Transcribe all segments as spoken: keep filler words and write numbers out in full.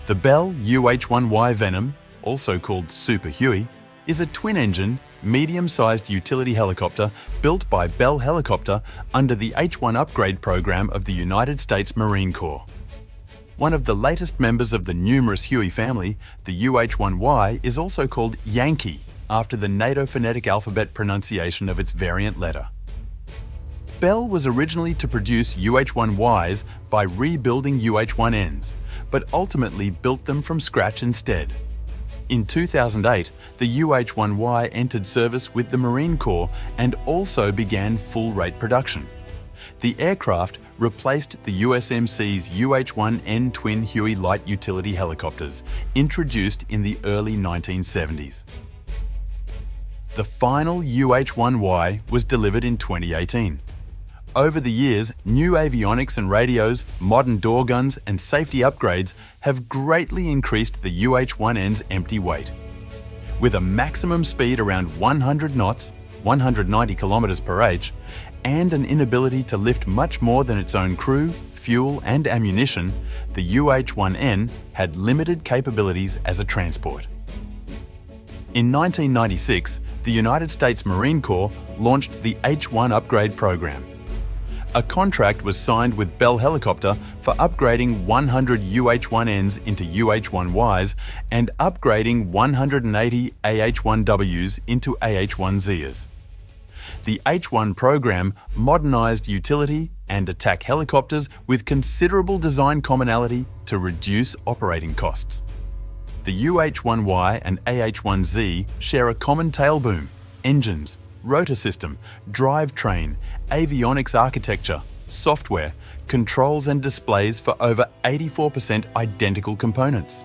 The Bell U H one Y Venom, also called Super Huey, is a twin-engine, medium-sized utility helicopter built by Bell Helicopter under the H one upgrade program of the United States Marine Corps. One of the latest members of the numerous Huey family, the U H one Y is also called Yankee, after the NATO phonetic alphabet pronunciation of its variant letter. Bell was originally to produce U H one Ys by rebuilding U H one Ns, but ultimately built them from scratch instead. In two thousand eight, the U H one Y entered service with the Marine Corps and also began full-rate production. The aircraft replaced the U S M C's U H one N twin Huey light utility helicopters, introduced in the early nineteen seventies. The final U H one Y was delivered in twenty eighteen. Over the years, new avionics and radios, modern door guns and safety upgrades have greatly increased the U H one N's empty weight. With a maximum speed around one hundred knots, one hundred ninety kilometers per hour, and an inability to lift much more than its own crew, fuel and ammunition, the U H one N had limited capabilities as a transport. In nineteen ninety-six, the United States Marine Corps launched the H one upgrade program. A contract was signed with Bell Helicopter for upgrading one hundred U H one Ns into U H one Ys and upgrading one hundred eighty A H one Ws into A H one Zs. The H one program modernized utility and attack helicopters with considerable design commonality to reduce operating costs. The U H one Y and A H one Z share a common tail boom, engines, rotor system, drivetrain, avionics architecture, software, controls and displays for over eighty-four percent identical components.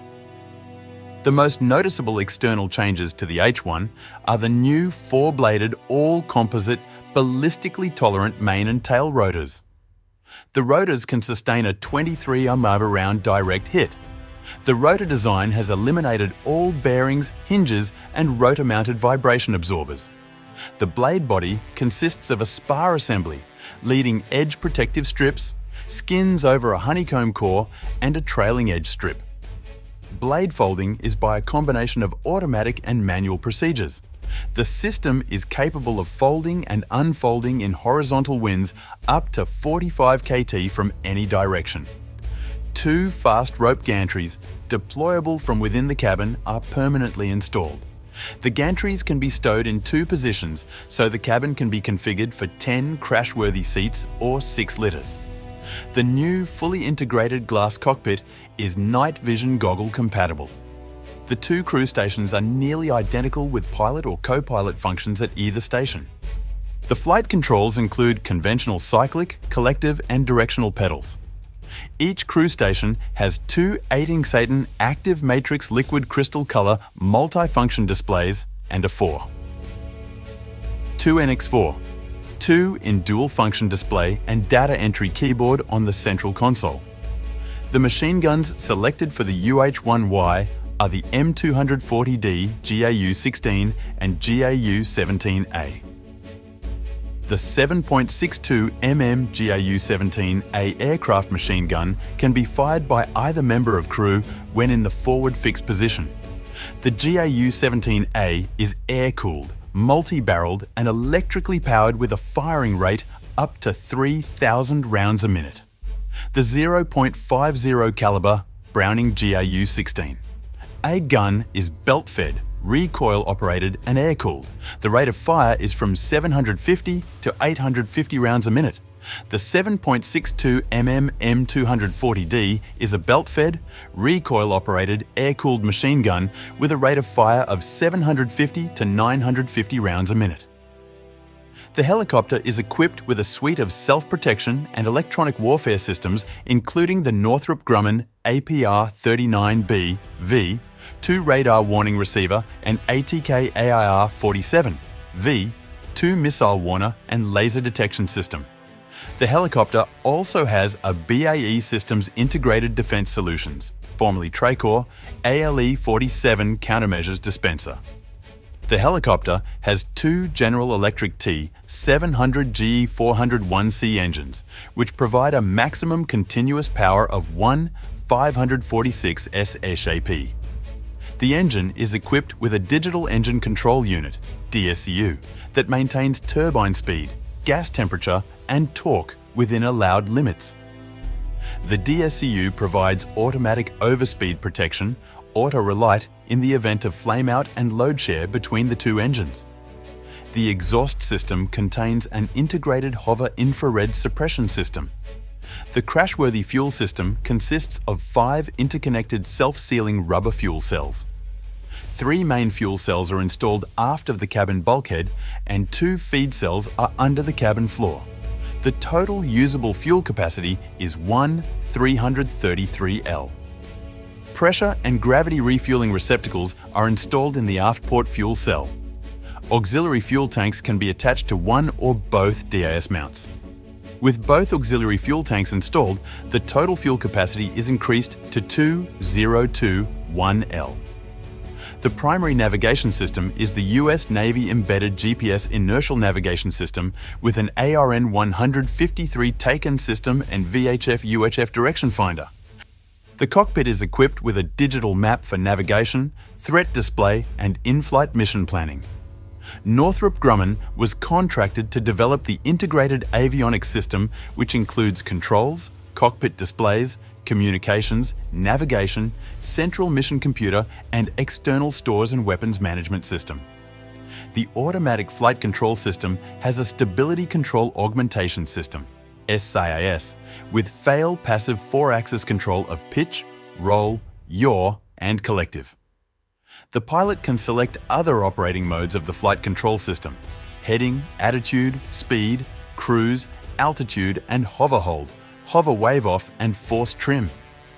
The most noticeable external changes to the H one are the new four-bladed, all-composite, ballistically tolerant main and tail rotors. The rotors can sustain a twenty-three Armada round direct hit. The rotor design has eliminated all bearings, hinges and rotor-mounted vibration absorbers. The blade body consists of a spar assembly, leading edge protective strips, skins over a honeycomb core and a trailing edge strip. Blade folding is by a combination of automatic and manual procedures. The system is capable of folding and unfolding in horizontal winds up to forty-five kilograms from any direction. Two fast rope gantries, deployable from within the cabin, are permanently installed. The gantries can be stowed in two positions, so the cabin can be configured for ten crash-worthy seats or six litters. The new fully integrated glass cockpit is night vision goggle compatible. The two crew stations are nearly identical with pilot or co-pilot functions at either station. The flight controls include conventional cyclic, collective and directional pedals. Each crew station has two eight inch Satan active matrix liquid crystal color multi-function displays and a four. Two N X four, two in dual function display and data entry keyboard on the central console. The machine guns selected for the U H one Y are the M two forty D G A U sixteen and G A U seventeen A. The seven point six two millimeter G A U seventeen A aircraft machine gun can be fired by either member of crew when in the forward fixed position. The G A U seventeen A is air-cooled, multi-barreled and electrically powered with a firing rate up to three thousand rounds a minute. The zero point five zero caliber Browning G A U sixteen. A gun is belt-fed, recoil-operated and air-cooled. The rate of fire is from seven hundred fifty to eight hundred fifty rounds a minute. The seven point six two millimeter M two forty D is a belt-fed, recoil-operated, air-cooled machine gun with a rate of fire of seven hundred fifty to nine hundred fifty rounds a minute. The helicopter is equipped with a suite of self-protection and electronic warfare systems, including the Northrop Grumman A P R thirty-nine B V, two radar warning receiver and A T K A I R forty-seven V, two missile warner and laser detection system. The helicopter also has a B A E Systems Integrated Defense Solutions, formerly Tracor, A L E forty-seven countermeasures dispenser. The helicopter has two General Electric T seven hundred G E four oh one C engines, which provide a maximum continuous power of one five forty-six S H A P. The engine is equipped with a digital engine control unit, D S C U, that maintains turbine speed, gas temperature and torque within allowed limits. The D S C U provides automatic overspeed protection, auto-relight in the event of flameout and load share between the two engines. The exhaust system contains an integrated hover infrared suppression system. The crashworthy fuel system consists of five interconnected self-sealing rubber fuel cells. Three main fuel cells are installed aft of the cabin bulkhead and two feed cells are under the cabin floor. The total usable fuel capacity is one three hundred thirty-three L. Pressure and gravity refueling receptacles are installed in the aft port fuel cell. Auxiliary fuel tanks can be attached to one or both D A S mounts. With both auxiliary fuel tanks installed, the total fuel capacity is increased to two thousand twenty-one L. The primary navigation system is the U S Navy embedded G P S inertial navigation system with an A R N one fifty-three take-in system and V H F U H F direction finder. The cockpit is equipped with a digital map for navigation, threat display and in-flight mission planning. Northrop Grumman was contracted to develop the integrated avionics system, which includes controls, cockpit displays, communications, navigation, central mission computer, and external stores and weapons management system. The automatic flight control system has a stability control augmentation system, S A A S, with fail passive four-axis control of pitch, roll, yaw, and collective. The pilot can select other operating modes of the flight control system: heading, attitude, speed, cruise, altitude, and hover hold, hover wave off, and force trim.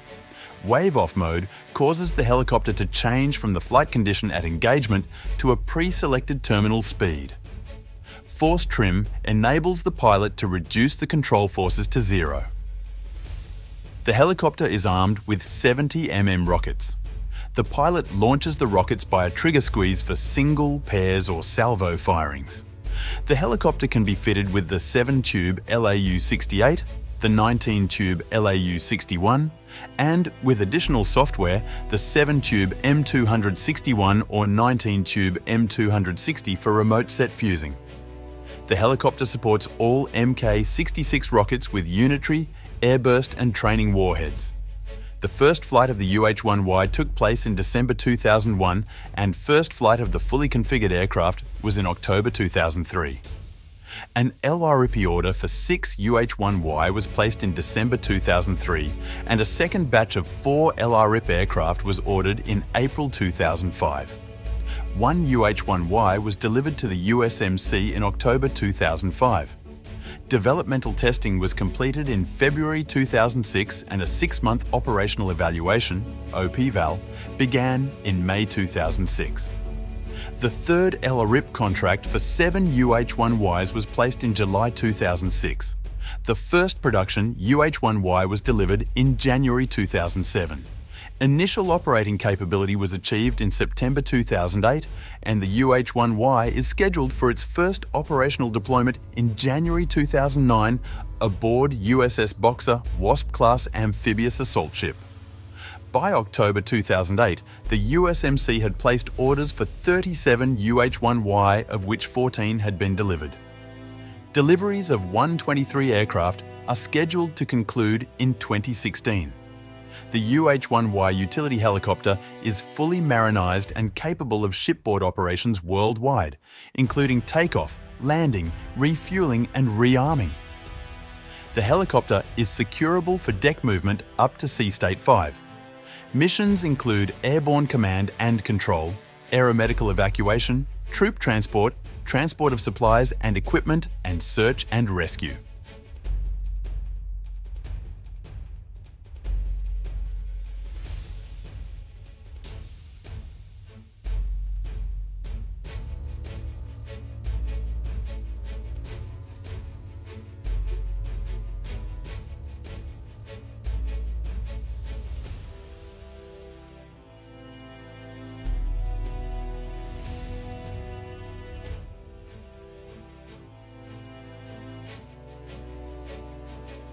Wave off mode causes the helicopter to change from the flight condition at engagement to a pre-selected terminal speed. Force trim enables the pilot to reduce the control forces to zero. The helicopter is armed with seventy millimeter rockets. The pilot launches the rockets by a trigger squeeze for single, pairs or salvo firings. The helicopter can be fitted with the seven tube L A U sixty-eight, the nineteen tube L A U sixty-one, and, with additional software, the seven tube M two sixty-one or nineteen tube M two sixty for remote set fusing. The helicopter supports all M K sixty-six rockets with unitary, airburst and training warheads. The first flight of the U H one Y took place in December two thousand one and first flight of the fully configured aircraft was in October two thousand three. An L R I P order for six U H one Y was placed in December two thousand three and a second batch of four L R I P aircraft was ordered in April two thousand five. One U H one Y was delivered to the U S M C in October two thousand five. Developmental testing was completed in February two thousand six and a six-month operational evaluation, O P V A L, began in May two thousand six. The third L R I P contract for seven U H one Ys was placed in July two thousand six. The first production U H one Y was delivered in January two thousand seven. Initial operating capability was achieved in September two thousand eight, and the U H one Y is scheduled for its first operational deployment in January two thousand nine aboard U S S Boxer Wasp-class amphibious assault ship. By October two thousand eight, the U S M C had placed orders for thirty-seven U H one Y, of which fourteen had been delivered. Deliveries of one hundred twenty-three aircraft are scheduled to conclude in twenty sixteen. The U H one Y utility helicopter is fully marinized and capable of shipboard operations worldwide, including takeoff, landing, refueling and rearming. The helicopter is securable for deck movement up to Sea State five. Missions include airborne command and control, aeromedical evacuation, troop transport, transport of supplies and equipment, and search and rescue.